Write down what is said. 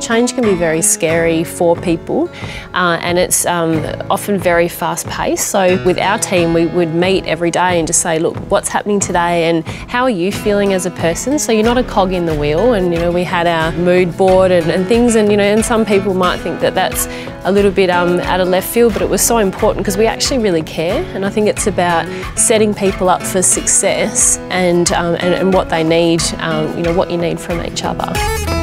change can be very scary for people and it's often very fast paced. So with our team, we would meet every day and just say, look, what's happening today and how are you feeling as a person? So you're not a cog in the wheel. And we had our mood board and things, and and some people might think that that's a little bit out of left field, but it was so important because we actually really care. And I think it's about setting people up for success and what they need, what you need from each other.